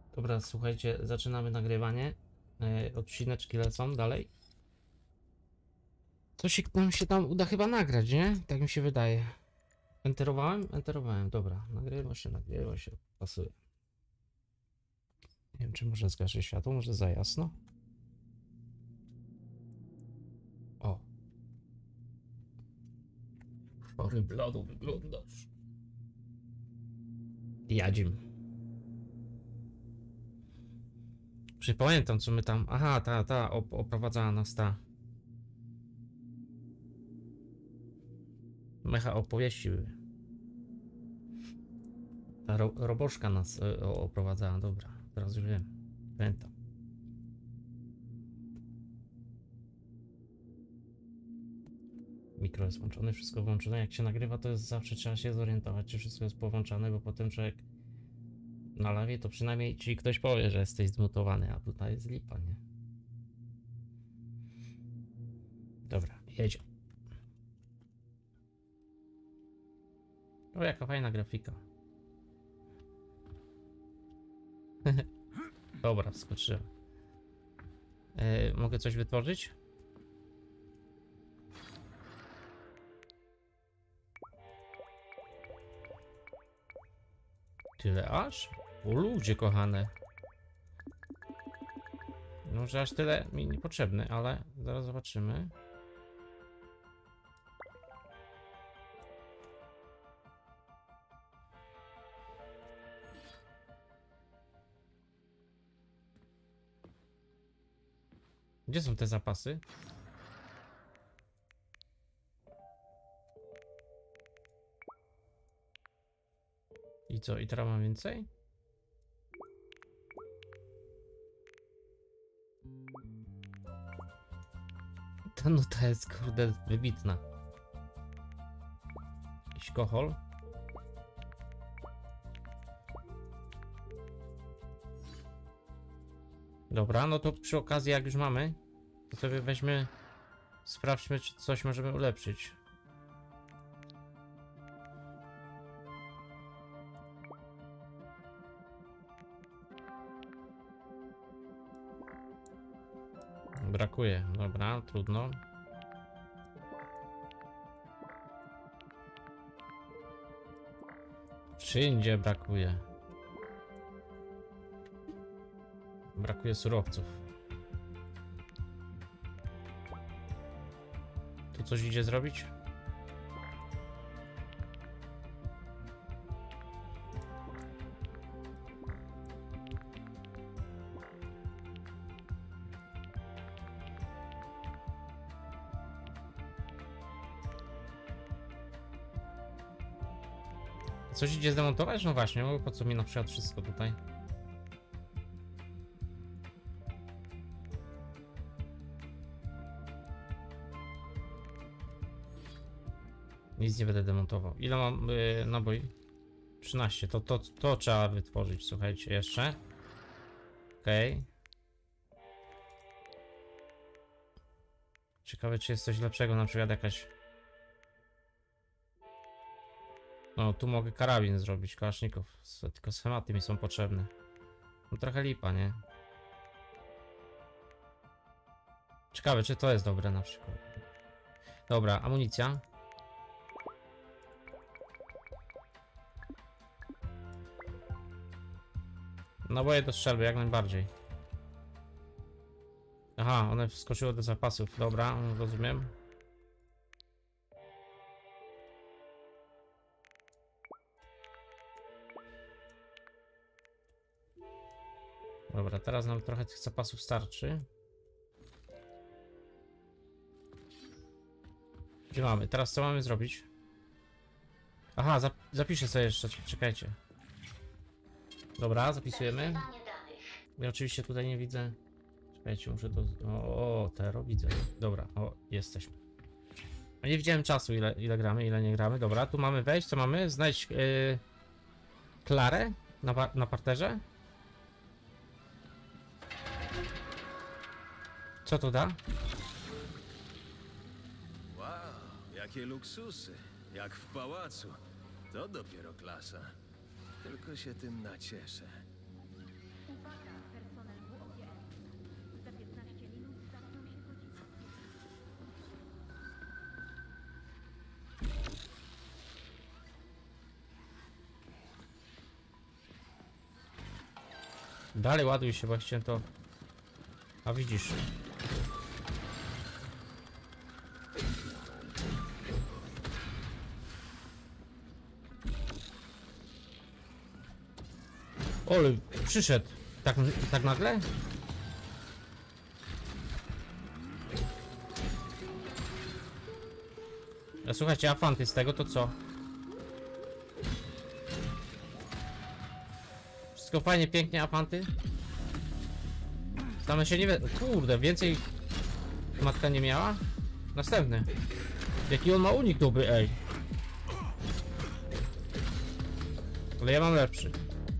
Dobra, słuchajcie, zaczynamy nagrywanie. Odcineczki lecą dalej. Coś nam się tam uda chyba nagrać, nie? Tak mi się wydaje. Enterowałem? Enterowałem, dobra. Nagrywa się, pasuje. Nie wiem, czy może zgaszę światło, może za jasno? O. Chory bladu wyglądasz. Jadzim. Przypamiętam, co my tam... Aha, oprowadzała nas ta... Mecha opowieści były. Ta roboczka nas oprowadzała, dobra. Teraz już wiem. Pamiętam. Mikro jest włączone, wszystko włączone. Jak się nagrywa, to jest zawsze trzeba się zorientować, czy wszystko jest połączone, bo potem człowiek na live to przynajmniej ci ktoś powie, że jesteś zmutowany, a tutaj jest lipa, nie? Dobra, jedzie. O, jaka fajna grafika. Dobra, wskoczyłem. Mogę coś wytworzyć? Tyle aż? O ludzie kochane. No, że aż tyle mi niepotrzebny, ale zaraz zobaczymy. Gdzie są te zapasy? I co? I teraz mam więcej? Ta nuta jest, kurde, wybitna. Jakiś kochol. Dobra, no to przy okazji, jak już mamy, to sobie weźmy, sprawdźmy, czy coś możemy ulepszyć. Brakuje, dobra, trudno. Wszędzie brakuje. Brakuje surowców. Tu coś idzie zrobić? Coś idzie zdemontować? No właśnie, bo po co mi na przykład wszystko tutaj? Nic nie będę demontował. Ile mam naboi? 13. To trzeba wytworzyć, słuchajcie, jeszcze. Okej. Ciekawe, czy jest coś lepszego, na przykład jakaś... No, tu mogę karabin zrobić, kałaszników. Tylko schematy mi są potrzebne. No trochę lipa, nie? Ciekawe, czy to jest dobre na przykład. Dobra, amunicja. Naboje do strzelby, jak najbardziej. Aha, one wskoczyły do zapasów. Dobra, rozumiem. Dobra, teraz nam trochę tych zapasów starczy. Gdzie mamy? Teraz co mamy zrobić? Aha, zapiszę sobie jeszcze, czekajcie. Dobra, zapisujemy. Ja oczywiście tutaj nie widzę. Czekajcie, muszę to... O, Tero, widzę. Dobra, o, jesteśmy. A nie widziałem czasu, ile gramy, ile nie gramy. Dobra, tu mamy wejść, co mamy? Znajdź Klarę na parterze. Co to da? Wow, jakie luksusy. Jak w pałacu. To dopiero klasa. Tylko się tym nacieszę. Dalej ładuj się, bo ja chciałem to... A widzisz. Ole, przyszedł. Tak nagle? A słuchajcie, a fanty z tego to co? Wszystko fajnie, pięknie, a fanty? Same się nie wie... Kurde, więcej... Matka nie miała? Następny. Jaki on ma unik dobry, ej. Ale ja mam lepszy.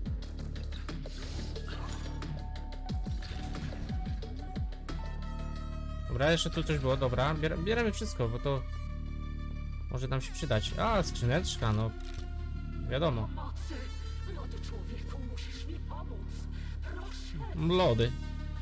Dobra, jeszcze tu coś było, dobra. Bieramy wszystko, bo to... Może nam się przydać. A, skrzyneczka, no. Wiadomo. Pomocy! Młody człowieku, musisz mi pomóc. Proszę. Lody.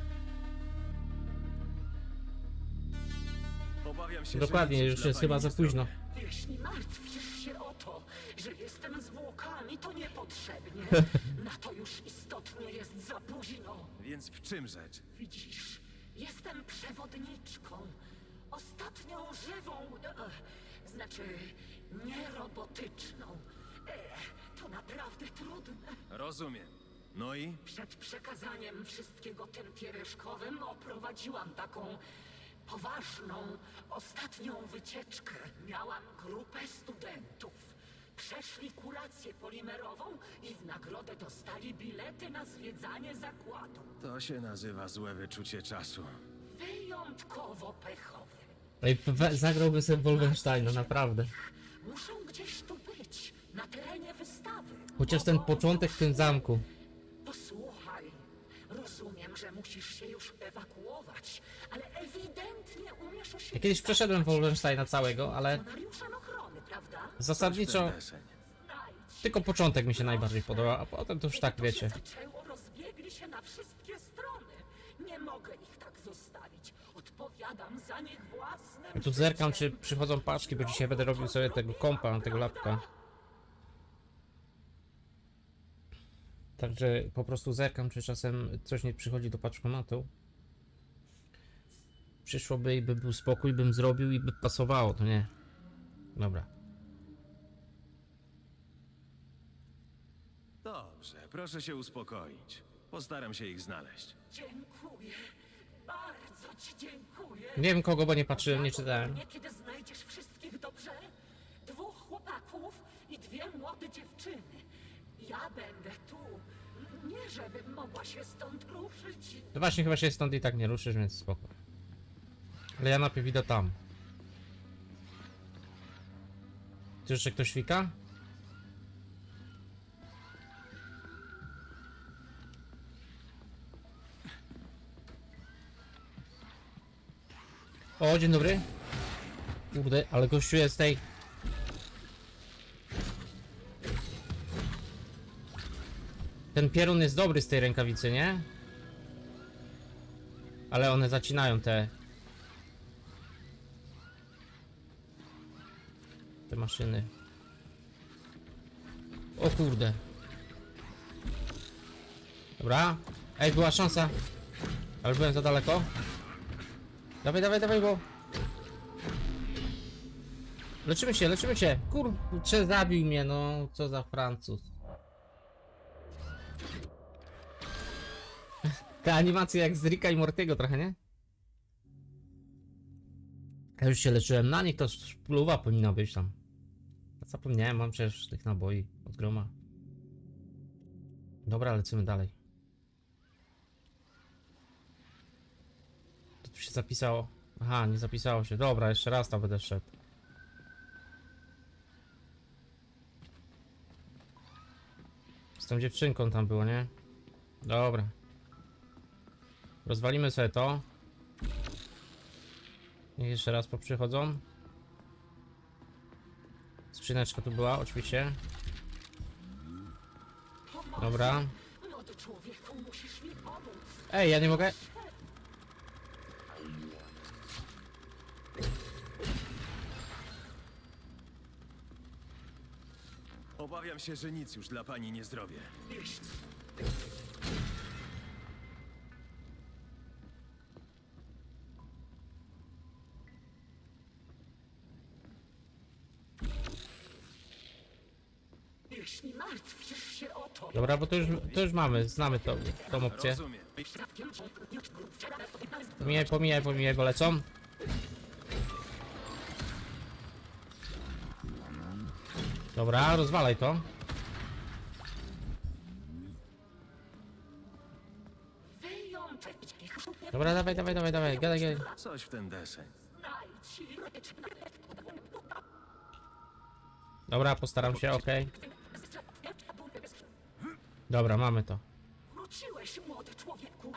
Obawiam się, Dokładnie, że nic już dla jest pani chyba nie za późno. zrobię. Jeśli martwisz się o to, że jestem zwłokami, to niepotrzebnie. Na to już istotnie jest za późno. Więc w czym rzecz? Widzisz, jestem przewodniczką. Ostatnią żywą, znaczy nierobotyczną. To naprawdę trudne. Rozumiem. No i? Przed przekazaniem wszystkiego tym piereszkowym oprowadziłam taką poważną, ostatnią wycieczkę. Miałam grupę studentów. Przeszli kurację polimerową i w nagrodę dostali bilety na zwiedzanie zakładu. To się nazywa złe wyczucie czasu. Wyjątkowo pechowe. Ej, zagrałbym sobie Wolfensteina, naprawdę. Muszą gdzieś tu być, na terenie wystawy. Chociaż ten początek w tym zamku. Posłuchaj, rozumiem, że musisz się już ewakuować, ale ewidentnie umiesz Ja oświetlić kiedyś przeszedłem Wolfensteina całego, ale funkcjonariuszem ochrony, prawda? zasadniczo Ten deseń. Znajdź. tylko początek mi się najbardziej podobał, a potem to już tak To wiecie. się zaczęło, rozbiegli się na wszystkie strony. Nie mogę ich tak zostawić. Odpowiadam za nich własnym Ja tu zerkam, czy przychodzą paczki, bo dzisiaj będę robił sobie tego kompa, tego lapka. Także po prostu zerkam, czy czasem coś nie przychodzi do paczkomatu. Przyszłoby i by był spokój, bym zrobił i by pasowało, to nie. Dobra. Dobrze, proszę się uspokoić. Postaram się ich znaleźć. Dziękuję. Bardzo ci dziękuję. Nie wiem kogo, bo nie patrzyłem, nie czytałem. Nie, kiedy znajdziesz wszystkich, dobrze? 2 chłopaków i 2 młode dziewczyny. Ja będę tu. Nie, żebym mogła się stąd ruszyć. No właśnie, chyba się stąd i tak nie ruszysz, więc spoko. Ale ja najpierw idę tam. Tu jeszcze ktoś wika? O, dzień dobry. Kurde, ale gościu jest tej... Ten pierun jest dobry z tej rękawicy, nie? Ale one zacinają te maszyny. O kurde. Dobra. Ej, była szansa. Ale byłem za daleko. Dawaj, dawaj, dawaj, bo... Leczymy się, leczymy się. Kurczę, zabił mnie, no. Co za Francuz. Te animacje jak z Ricka i Mortiego trochę, nie? Ja już się leczyłem na nich, to szpluwa powinna być tam. Zapomniałem, mam przecież tych naboi od groma. Dobra, lecimy dalej. To tu się zapisało. Aha, nie zapisało się. Dobra, jeszcze raz tam będę szedł. Z tą dziewczynką tam było, nie? Dobra. Rozwalimy sobie to. Niech jeszcze raz poprzychodzą. Skrzyneczka tu była, oczywiście. Dobra. Młody człowieku, musisz mi pomóc. Ej, ja nie mogę. Obawiam się, że nic już dla pani nie zrobię. Jeśli martwisz się o to... Dobra, bo to już mamy, znamy tą opcję. Rozumiem. Pomijaj, bo lecą. Dobra, rozwalaj to. Wyjątek. Dobra, dawaj, gadaj. Coś w ten deseń. Dobra, postaram się, okej. Dobra, mamy to. Wróciłeś, młody człowieku.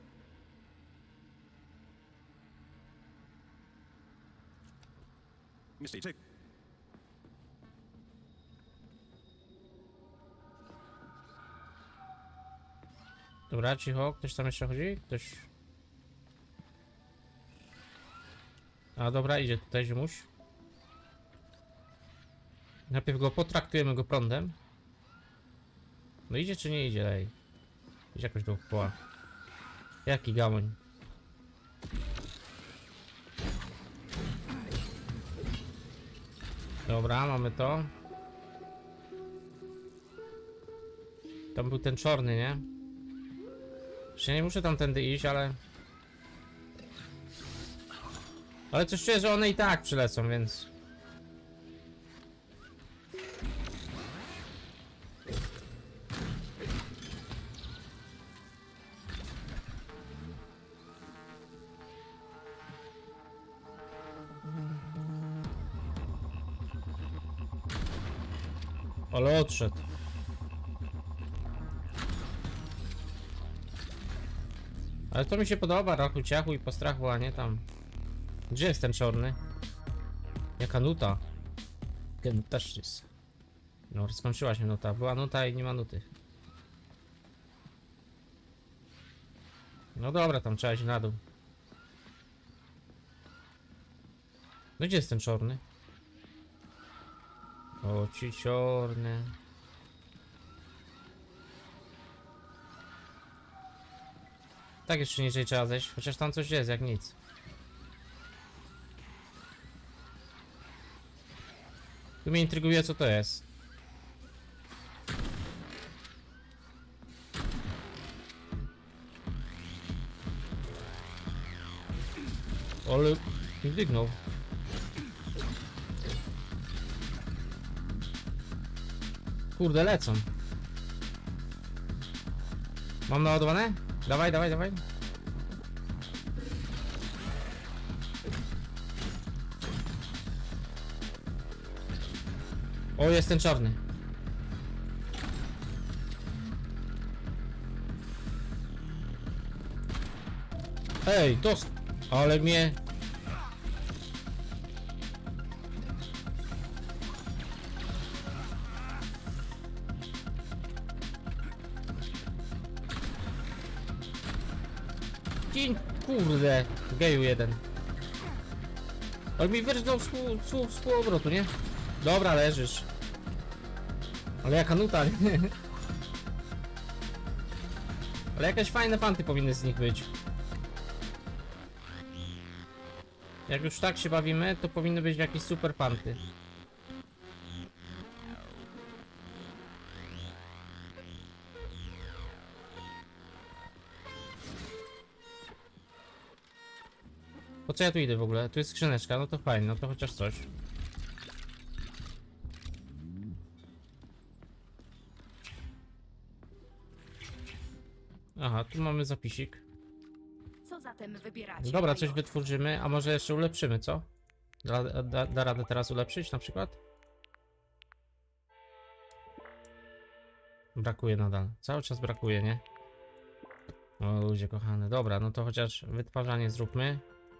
Myślicie? Dobra, cicho, ktoś tam jeszcze chodzi? Ktoś... A dobra, idzie tutaj ziomuś. Najpierw go potraktujemy go prądem. No idzie czy nie idzie, ej? Idzie jakoś dookoła. Jaki gamoń? Dobra, mamy to. Tam był ten czarny, nie? Jeszcze nie muszę tamtędy iść, ale... Ale coś czuję, że one i tak przylecą, więc... Ale odszedł. Ale to mi się podoba, rachu ciachu i postrachu, a nie tam. Gdzie jest ten czarny? Jaka nuta? Też jest. No, skończyła się nuta. Była nuta i nie ma nuty. No dobra, tam trzeba iść na dół. No gdzie jest ten czarny? O, ci czarny. Tak jeszcze niżej trzeba zejść, chociaż tam coś jest, jak nic. Tu mnie intryguje, co to jest. Ale mi dygnął. Kurde, lecą. Mam naładowane? Dawaj. O, jest ten czarny. Ej, ale mnie... Dzień, kurde, geju jeden. Ale mi wyrżnął z półobrotu, nie? Dobra, leżysz. Ale jaka nuta, nie? Ale jakieś fajne panty powinny z nich być. Jak już tak się bawimy, to powinny być jakieś super panty. Po co ja tu idę w ogóle? Tu jest skrzyneczka, no to fajnie, no to chociaż coś. Aha, tu mamy zapisik. Co zatem wybieracie? Dobra, coś major? wytworzymy, a może jeszcze ulepszymy, co? Da radę teraz ulepszyć na przykład? Brakuje nadal. Cały czas brakuje, nie? O ludzie kochane. Dobra, no to chociaż wytwarzanie zróbmy.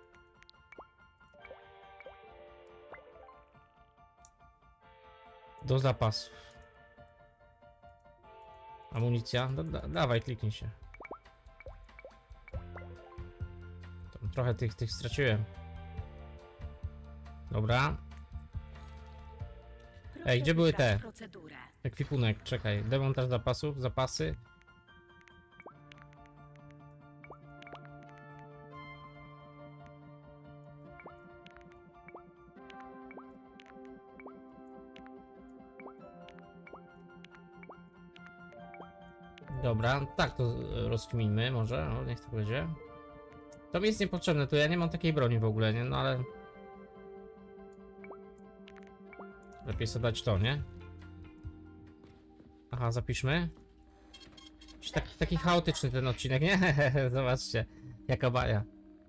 Do zapasów. Amunicja? Dawaj, kliknij się. Tam trochę tych straciłem. Dobra. Proszę Ej, gdzie były wybrać te? procedurę. Ekwipunek, czekaj. Demontaż zapasów, zapasy. Dobra, tak to rozkminmy może, no niech tak będzie. To mi jest niepotrzebne, to ja nie mam takiej broni w ogóle, nie? No ale... Lepiej sobie dać to, nie? Aha, zapiszmy. Taki chaotyczny ten odcinek, nie? Zobaczcie, jaka baja.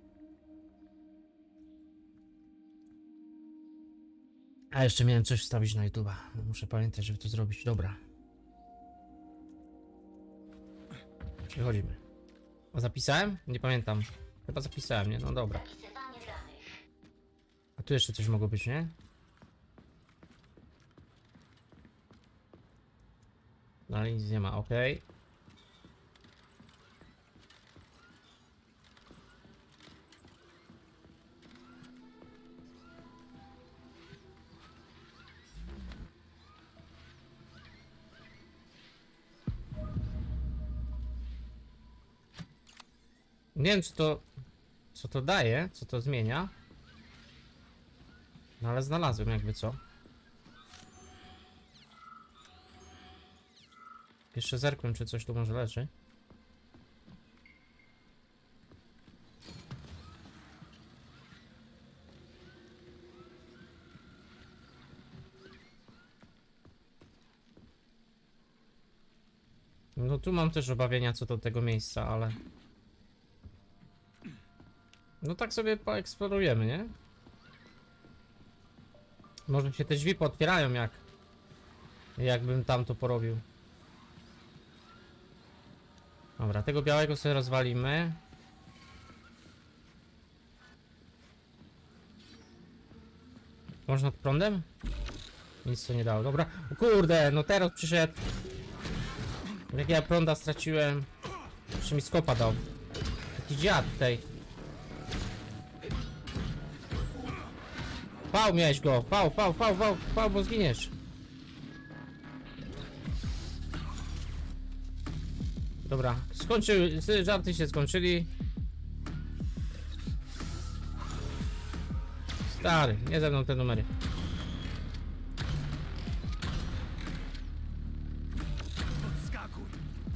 A jeszcze miałem coś wstawić na YouTube'a. Muszę pamiętać, żeby to zrobić. Dobra. Wychodzimy. O, zapisałem? Nie pamiętam. Chyba zapisałem, nie? No dobra. A tu jeszcze coś mogło być, nie? No ale nic nie ma, ok. Nie wiem, co to daje, co to zmienia. No ale znalazłem jakby co. Jeszcze zerkłem, czy coś tu może leży. No tu mam też obawienia co do tego miejsca, ale... No tak sobie poeksplorujemy, nie? Może się te drzwi pootwierają jakbym tam to porobił. Dobra, tego białego sobie rozwalimy. Można pod prądem? Nic to nie dało, dobra. O kurde, no teraz przyszedł. Jak ja prąda straciłem. Jeszcze mi skopa dał. Taki dziad tutaj. Pał miałeś go, pał, bo zginiesz. Dobra, żarty się skończyli. Stary, nie ze mną te numery. Odskakuj.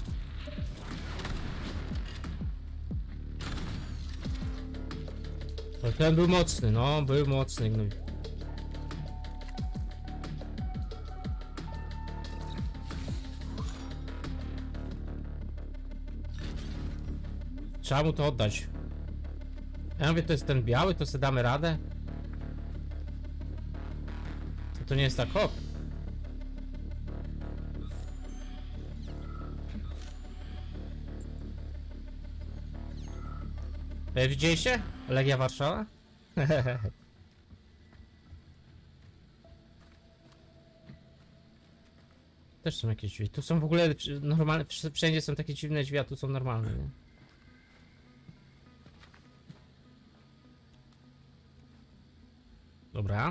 No, ten był mocny, no, był mocny gnój. Trzeba mu to oddać. Ja mówię, to jest ten biały, to sobie damy radę. To nie jest tak, hop. Widzieliście? Legia Warszawa? Też są jakieś drzwi. Tu są w ogóle normalne, wszędzie są takie dziwne drzwi, a tu są normalne, nie? Dobra.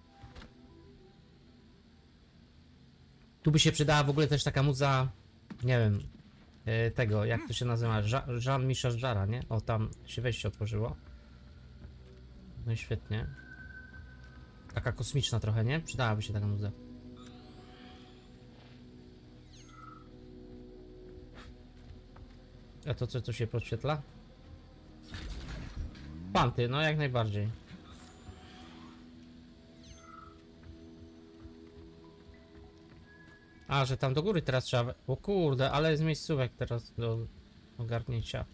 Tu by się przydała w ogóle też taka muza, nie wiem, tego, jak to się nazywa, Jean-Michel Jarre, nie? O, tam się wejście otworzyło. No i świetnie. Taka kosmiczna trochę, nie? Przydałaby się taka muza. A to co się podświetla? Panty, no jak najbardziej. A, że tam do góry teraz trzeba... O kurde, ale jest miejscówek teraz do ogarnięcia.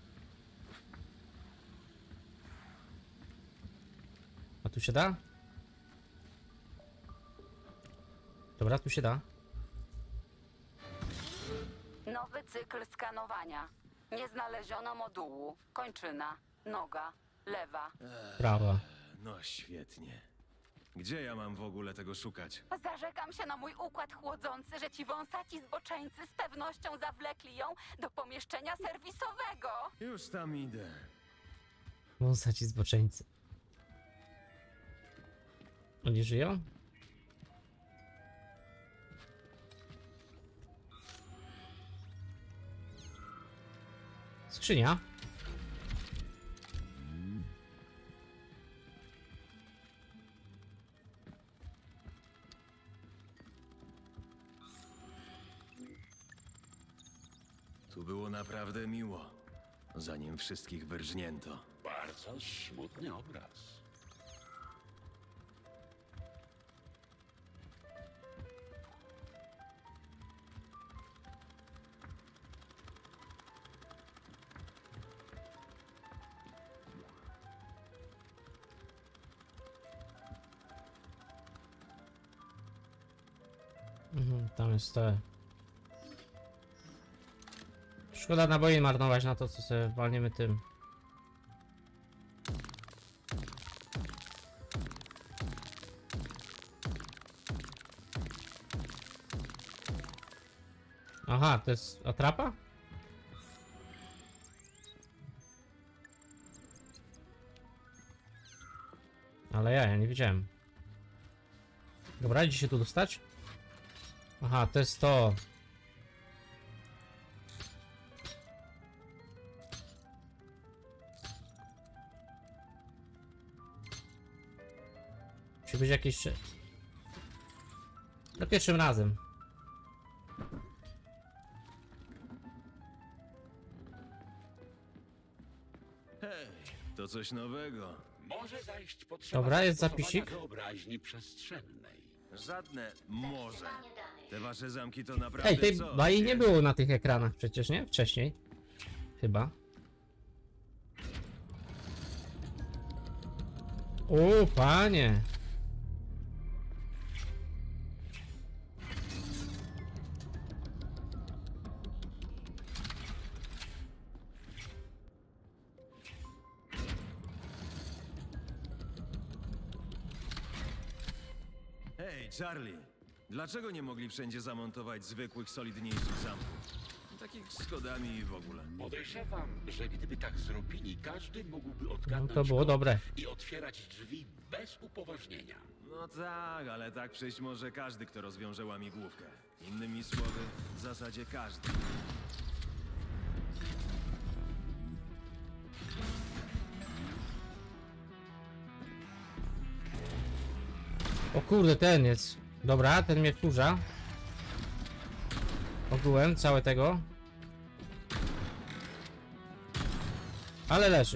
A tu się da? Dobra, tu się da. Nowy cykl skanowania. Nie znaleziono modułu. Kończyna. Noga. Lewa. Prawa. No świetnie. Gdzie ja mam w ogóle tego szukać? Zarzekam się na mój układ chłodzący, że ci wąsaci zboczeńcy z pewnością zawlekli ją do pomieszczenia serwisowego. Już tam idę. Wąsaci zboczeńcy. Oni żyją? Skrzynia. Tu było naprawdę miło, zanim wszystkich wyrżnięto. Bardzo smutny obraz. Tam jest te... Szkoda naboi marnować na to, co sobie walniemy tym. Aha, to jest atrapa? Ale ja nie widziałem. Dobra, idzie się tu dostać? Aha, to jest to. Musi być jakieś... Za pierwszym razem. Hej, to coś nowego. Może zajść potrzeba Dobra, jest zastosowania zapisik. wyobraźni przestrzennej. Żadne może. Te wasze zamki to naprawdę Ej, tej coś, bai nie wiesz? było na tych ekranach przecież, nie? Wcześniej. Chyba. O, panie. Hej, Charlie. Dlaczego nie mogli wszędzie zamontować zwykłych, solidniejszych zamków? Takich z schodami i w ogóle. Podejrzewam, że gdyby tak zrobili, każdy mógłby No odgadnąć to było kod dobre. i otwierać drzwi bez upoważnienia. No tak, ale tak przejść może każdy, kto rozwiąże łamigłówkę. Innymi słowy, w zasadzie każdy. O kurde, ten jest. Dobra, ten mnie wkurza. Ogółem całe tego. Ale leży.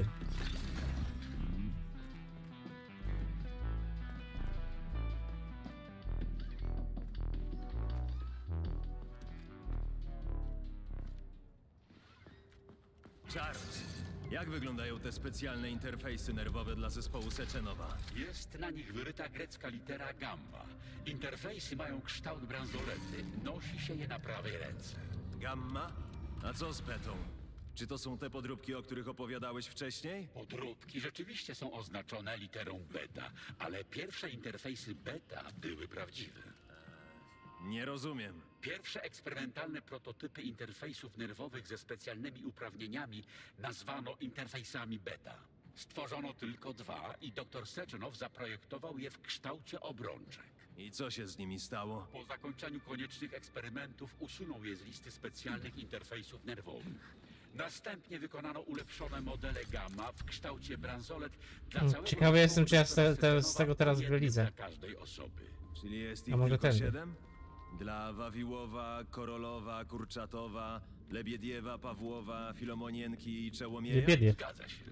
Charles, jak wyglądają te specjalne interfejsy nerwowe dla zespołu Seczenowa? Jest na nich wyryta grecka litera gamma. Interfejsy mają kształt bransolety. Nosi się je na prawej ręce. Gamma? A co z betą? Czy to są te podróbki, o których opowiadałeś wcześniej? Podróbki rzeczywiście są oznaczone literą beta, ale pierwsze interfejsy beta były prawdziwe. Nie rozumiem. Pierwsze eksperymentalne prototypy interfejsów nerwowych ze specjalnymi uprawnieniami nazwano interfejsami beta. Stworzono tylko dwa i dr Seczenow zaprojektował je w kształcie obrączek. I co się z nimi stało? Po zakończeniu koniecznych eksperymentów usunął je z listy specjalnych interfejsów nerwowych. Następnie wykonano ulepszone modele gamma w kształcie bransolet dla całego Ciekawy jestem, czy ja z zespołu tego teraz jednym wylizę. dla każdej osoby. Czyli jest A ich może tylko tędy? 7? Dla Wawiłowa, Korolowa, Kurczatowa, Lebiediewa, Pawłowa, Filomonienki i Czełomieja? Biednie. Zgadza się.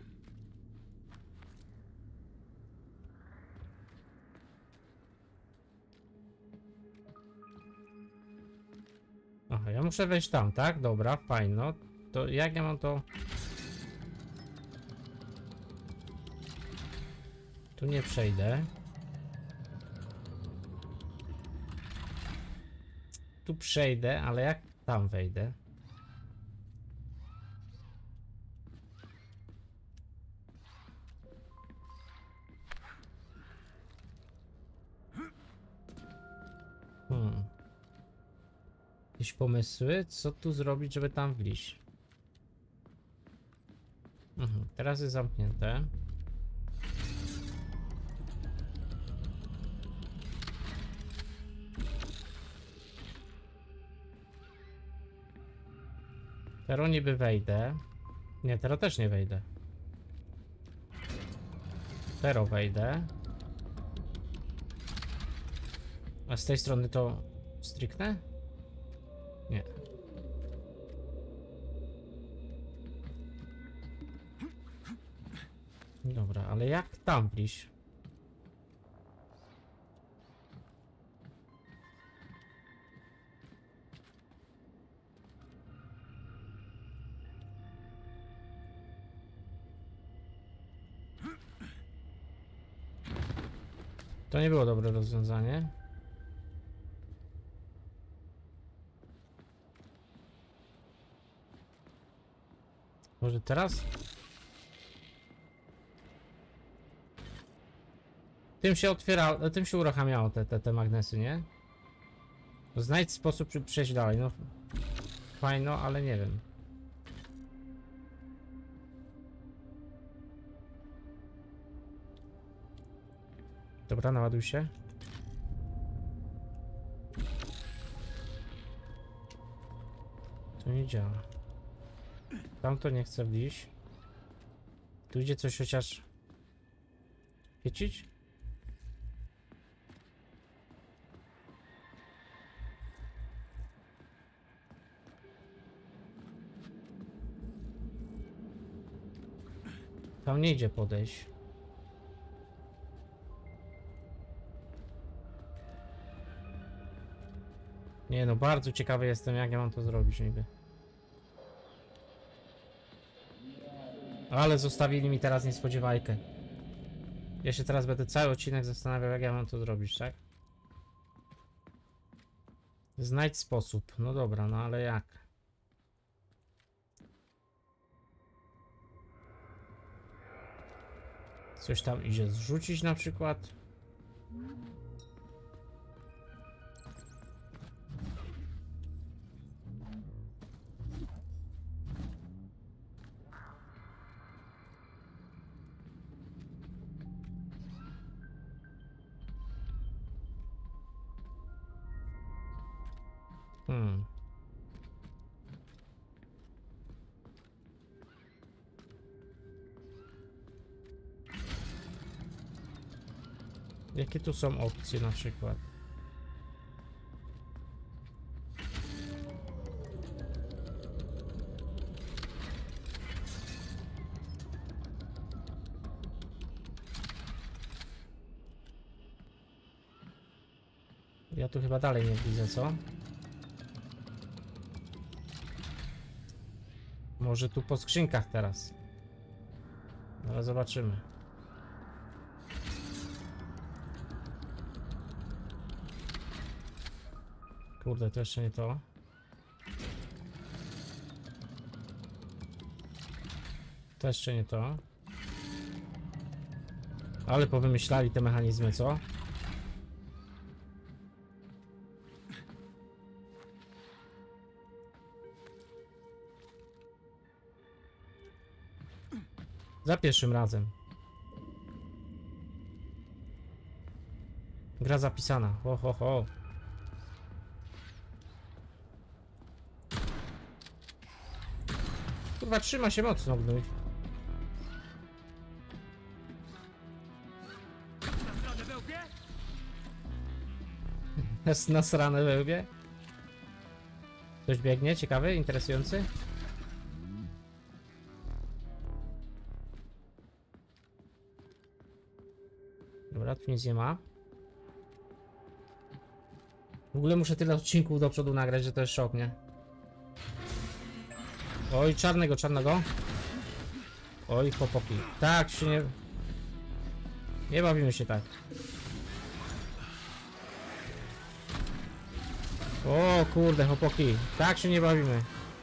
Aha, ja muszę wejść tam, tak? Dobra, fajnie. No, to jak ja mam to... Tu nie przejdę. Tu przejdę, ale jak tam wejdę? Jakieś pomysły? Co tu zrobić, żeby tam wliść? Teraz jest zamknięte. Teraz niby wejdę. Nie, teraz też nie wejdę. Teraz wejdę. A z tej strony to stricte? Nie. Dobra, ale jak tam wliś? To nie było dobre rozwiązanie. Może teraz? Tym się otwiera, tym się uruchamiało te magnesy, nie? Znajdź sposób, żeby przejść dalej. No fajno, ale nie wiem. Dobra, naładuj się. To nie działa. Tam to nie chce wliść. Tu idzie coś chociaż... Świecić? Tam nie idzie podejść. Nie no, bardzo ciekawy jestem, jak ja mam to zrobić niby. Ale zostawili mi teraz niespodziewajkę. Ja się teraz będę cały odcinek zastanawiał, jak ja mam to zrobić, tak? Znajdź sposób. No dobra, no ale jak? Coś tam idzie zrzucić na przykład? Jakie tu są opcje na przykład? Ja tu chyba dalej nie widzę, co? Może tu po skrzynkach teraz. Ale zobaczymy. Kurde, to jeszcze nie to. To jeszcze nie to. Ale powymyślali te mechanizmy, co? Za pierwszym razem. Gra zapisana. Ho, ho, ho. Kurwa, trzyma się mocno, gnój. Jest nasrane we łbie. Ktoś biegnie? Ciekawy? Interesujący? Dobra, tu nic nie ma. W ogóle muszę tyle odcinków do przodu nagrać, że to jest szok, nie? Oj, czarnego. Oj, chłopaki. Tak się nie... Nie bawimy się tak. O kurde, chłopaki. Tak się nie bawimy.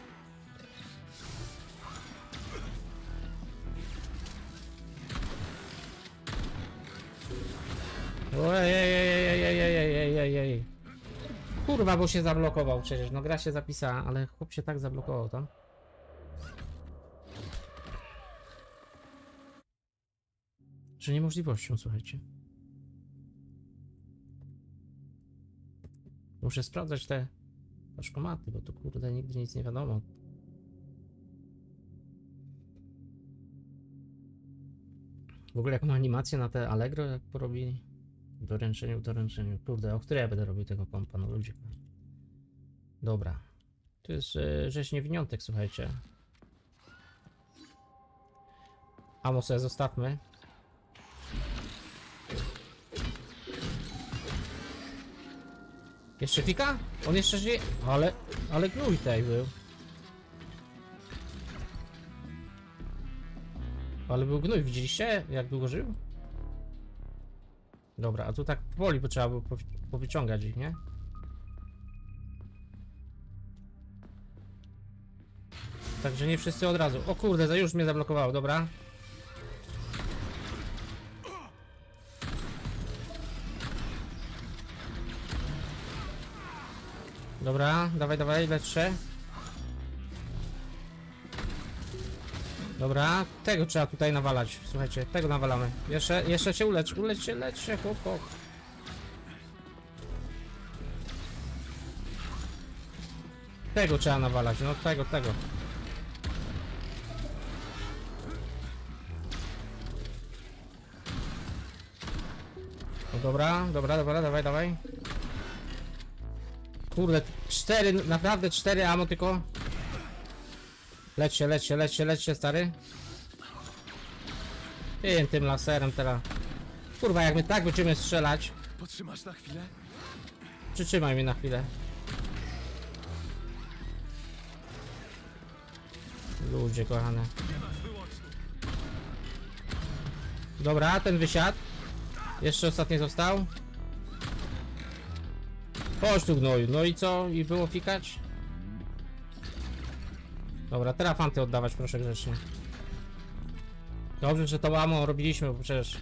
Ojej. Kurwa, bo się zablokował przecież. No gra się zapisała, ale chłop się tak zablokował tam. Że niemożliwością, słuchajcie. Muszę sprawdzać te paczkomaty, bo tu kurde nigdy nic nie wiadomo. W ogóle jaką animację na te Allegro jak porobili? W doręczeniu. Kurde, o której ja będę robił tego kompa, no ludzie. Dobra. To jest rzeź niewiniątek, słuchajcie. Amo sobie zostawmy. Jeszcze pika? On jeszcze żyje? Ale gnój tutaj był. Ale był gnój, widzieliście jak długo żył? Dobra, a tu tak powoli, bo trzeba było powyciągać ich, nie? Także nie wszyscy od razu. O kurde, już mnie zablokowało, dobra. Dobra, dawaj, lecz. Dobra, tego trzeba tutaj nawalać. Słuchajcie, tego nawalamy. Jeszcze się ulecz się, hop. Tego trzeba nawalać, no tego. No dobra, dawaj. Kurde, 4, naprawdę 4 ammo tylko. Leć się, stary. Tym laserem teraz. Kurwa, jak my tak będziemy strzelać. Potrzymasz na chwilę? Przytrzymaj mnie na chwilę. Ludzie kochane. Dobra, ten wysiadł. Jeszcze ostatni został. Chodź tu gnoju, no i co? I było fikać? Dobra, teraz fanty oddawać proszę grzecznie. Dobrze, że to ammo robiliśmy, bo przecież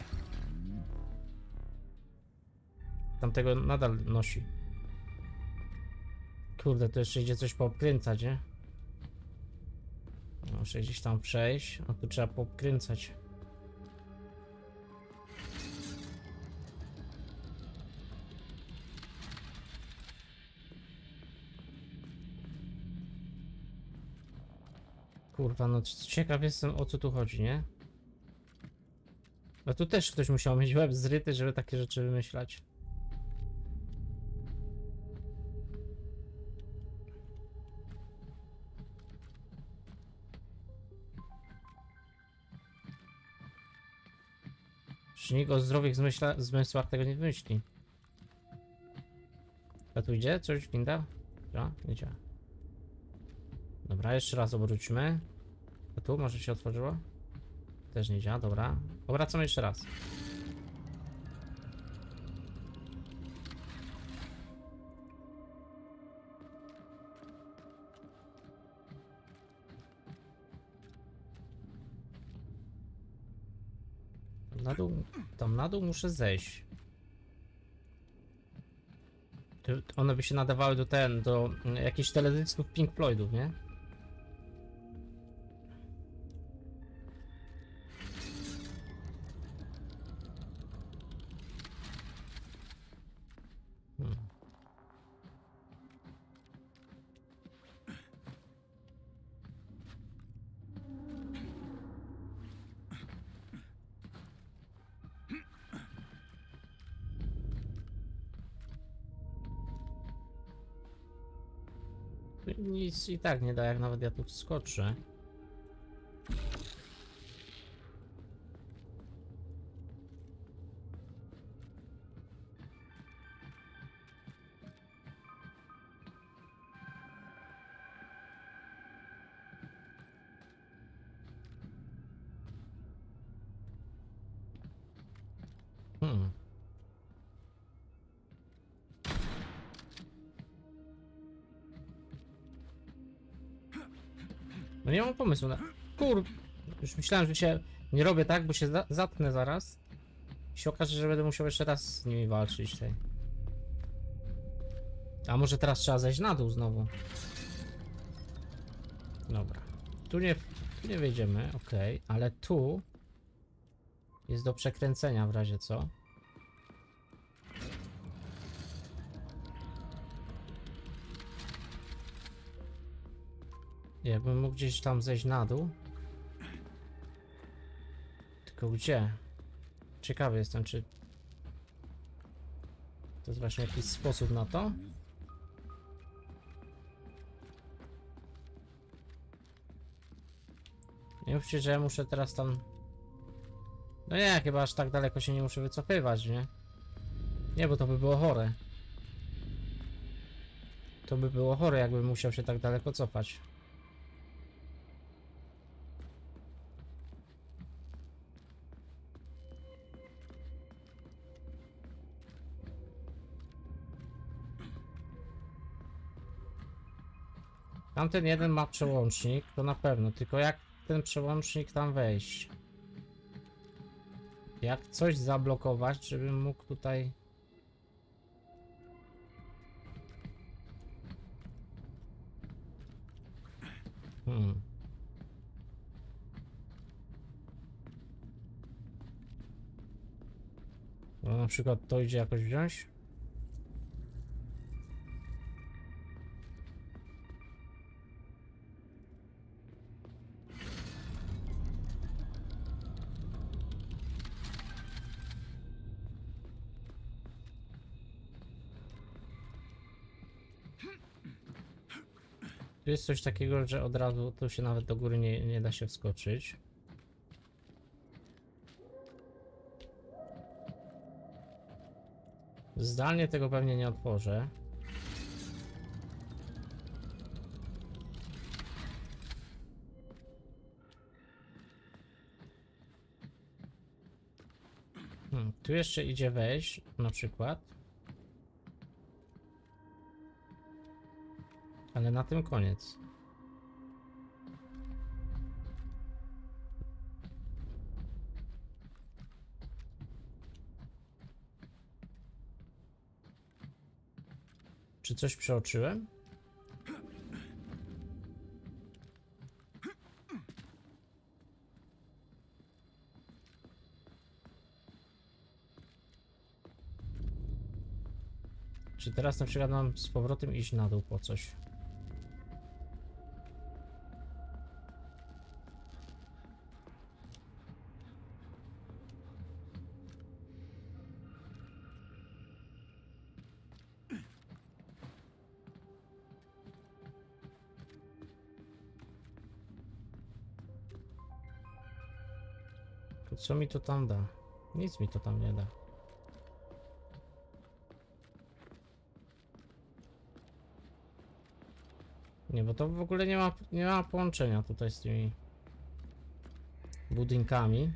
tamtego nadal nosi. Kurde, to jeszcze idzie coś poobkręcać, nie? Muszę gdzieś tam przejść, a tu trzeba poobkręcać. Kurwa, no ciekaw jestem, o co tu chodzi, nie? A tu też ktoś musiał mieć łeb zryty, żeby takie rzeczy wymyślać. Czy nikt o zdrowych zmysłach tego nie wymyśli. A tu idzie? Coś winda? Ja? Nie działa. Dobra, jeszcze raz obróćmy. A tu może się otworzyło? Też nie działa, dobra. Obracamy jeszcze raz. Tam na dół muszę zejść. One by się nadawały do jakichś teledysków Pink Floydów, nie? Nic i tak nie da, jak nawet ja tu wskoczę. No nie mam pomysłu na... Już myślałem, że się nie robię tak, bo się zatknę zaraz. I się okaże, że będę musiał jeszcze raz z nimi walczyć tej. A może teraz trzeba zejść na dół znowu. Dobra. Tu nie wejdziemy, ok. Ale tu jest do przekręcenia w razie co. Ja bym mógł gdzieś tam zejść na dół. Tylko gdzie? Ciekawy jestem, czy to jest właśnie jakiś sposób na to. Nie mówcie, że ja muszę teraz tam... No nie, chyba aż tak daleko się nie muszę wycofywać, nie? Nie, bo to by było chore. To by było chore, jakbym musiał się tak daleko cofać. Tamten jeden ma przełącznik, to na pewno, tylko jak ten przełącznik tam wejść? Jak coś zablokować, żebym mógł tutaj... No, na przykład to idzie jakoś wziąć? Tu jest coś takiego, że od razu tu się nawet do góry nie da się wskoczyć. Zdalnie tego pewnie nie otworzę. Tu jeszcze idzie wejść, na przykład. Ale na tym koniec. Czy coś przeoczyłem? Czy teraz na przykład mam z powrotem iść na dół po coś? To co mi to tam da? Nic mi to tam nie da. Nie, bo to w ogóle nie ma połączenia tutaj z tymi budynkami.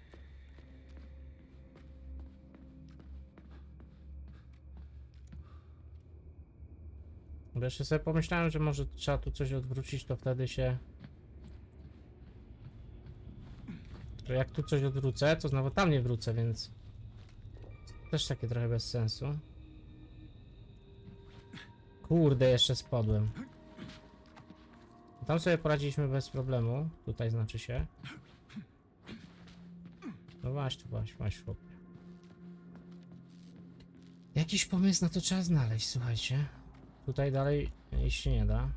Bo jeszcze sobie pomyślałem, że może trzeba tu coś odwrócić, to wtedy się... To jak tu coś odwrócę, to znowu tam nie wrócę, więc... Też takie trochę bez sensu. Kurde, jeszcze spadłem. Tam sobie poradziliśmy bez problemu. Tutaj znaczy się. No właśnie, właśnie, chłopie. Jakiś pomysł na to trzeba znaleźć, słuchajcie. Tutaj dalej iść się nie da.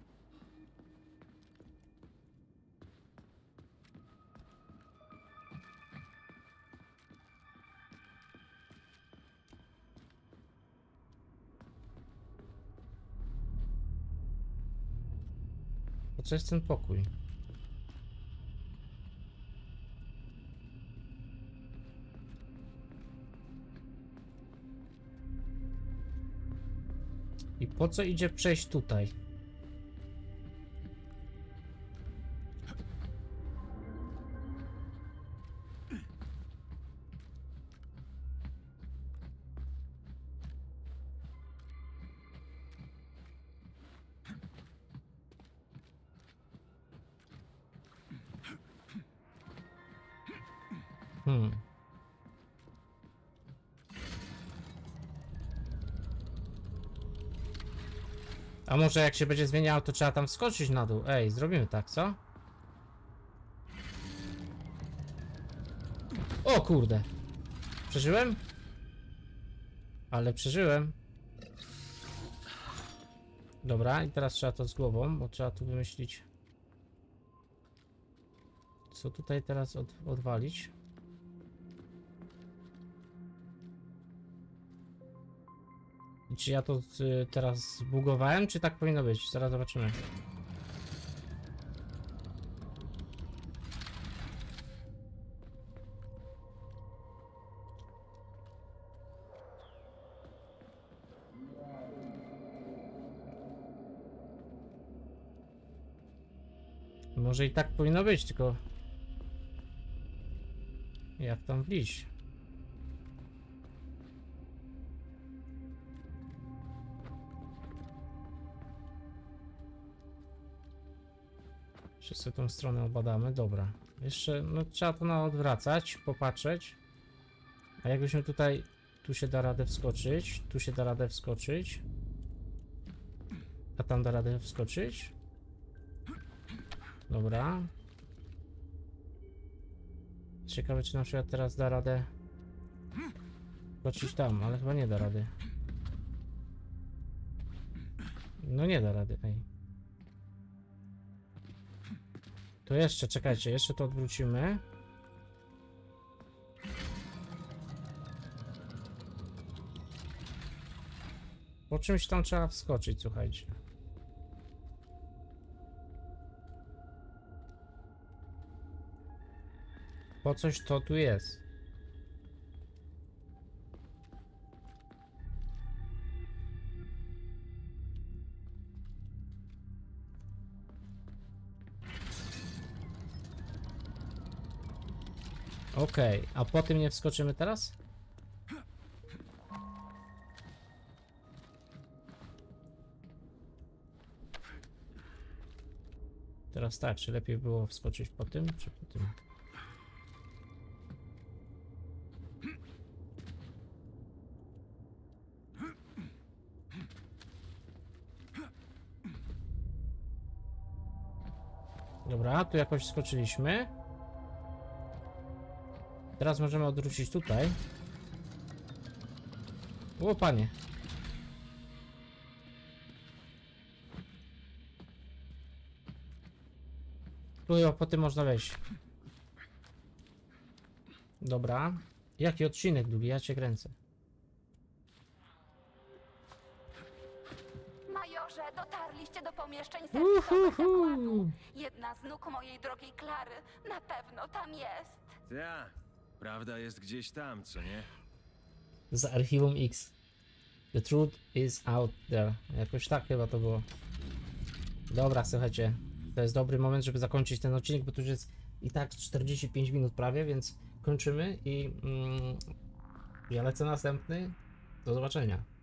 Po co jest ten pokój? I po co idzie przejść tutaj? A może jak się będzie zmieniało, to trzeba tam wskoczyć na dół. Ej, zrobimy tak, co? O kurde. Przeżyłem? Ale przeżyłem. Dobra, i teraz trzeba to z głową, bo trzeba tu wymyślić. Co tutaj teraz odwalić? I czy ja to teraz zbugowałem, czy tak powinno być? Zaraz zobaczymy. Może i tak powinno być, tylko... Jak tam wliść? Wszyscy tą stronę obadamy, dobra. Jeszcze, no trzeba to na odwracać, popatrzeć. A jakbyśmy tutaj, tu się da radę wskoczyć, tu się da radę wskoczyć. A tam da radę wskoczyć. Dobra. Ciekawe, czy na przykład teraz da radę wskoczyć tam, ale chyba nie da rady. No nie da rady, ej. To jeszcze, czekajcie, jeszcze to odwrócimy. Po czymś tam trzeba wskoczyć, słuchajcie. Po coś to tu jest. Okej, a po tym nie wskoczymy teraz? Teraz tak, czy lepiej było wskoczyć po tym, czy po tym? Dobra, tu jakoś skoczyliśmy. Teraz możemy odwrócić tutaj. O, panie. Tu po tym można wejść. Dobra. Jaki odcinek długi, ja cię kręcę. Majorze, dotarliście do pomieszczeń serwisowych zakładu. Jedna z nóg mojej drogiej Klary na pewno tam jest. Ja, prawda jest gdzieś tam, co nie? Z archiwum X. The truth is out there. Jakoś tak chyba to było. Dobra, słuchajcie. To jest dobry moment, żeby zakończyć ten odcinek, bo tu już jest i tak 45 minut prawie, więc kończymy i ja lecę następny. Do zobaczenia.